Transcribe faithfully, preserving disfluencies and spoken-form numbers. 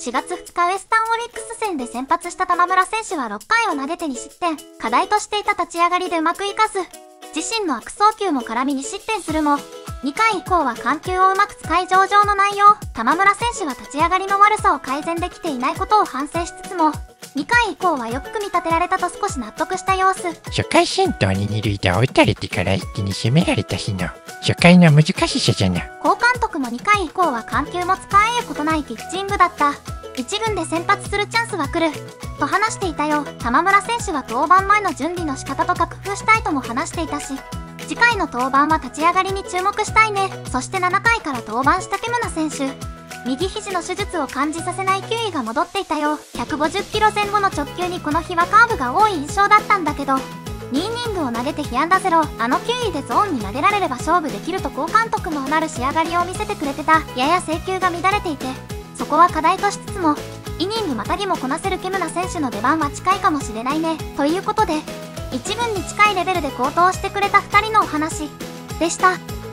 しがつふつかウエスタンオリックス戦で先発した玉村選手はろっかいを投げてに失点、課題としていた立ち上がりでうまくいかず、自身の悪送球も絡みに失点するも、にかい以降は緩急をうまく使い上々の内容。玉村選手は立ち上がりの悪さを改善できていないことを反省しつつも、にかい以降はよく組み立てられたと少し納得した様子。 初回先頭に二塁打を打たれてから一気に攻められた日の初回の難しさじゃな。 高監督もにかい以降は緩急も使えることないピッチングだった。一軍で先発するチャンスは来る。と話していたよ。玉村選手は登板前の準備の仕方とか工夫したいとも話していたし、次回の登板は立ち上がりに注目したいね。そしてななかいから登板したケムナ選手。右肘の手術を感じさせない球威が戻っていたよ。ひゃくごじゅっキロぜん後の直球にこの日はカーブが多い印象だったんだけど、にイニングを投げて被安打ゼロ。あの球威でゾーンに投げられれば勝負できると高監督もうなる仕上がりを見せてくれてた。やや制球が乱れていて、そこは課題としつつも、イニングまたぎもこなせるケムナ選手の出番は近いかもしれないね。ということで、一軍に近いレベルで好投してくれたふたりのお話でした。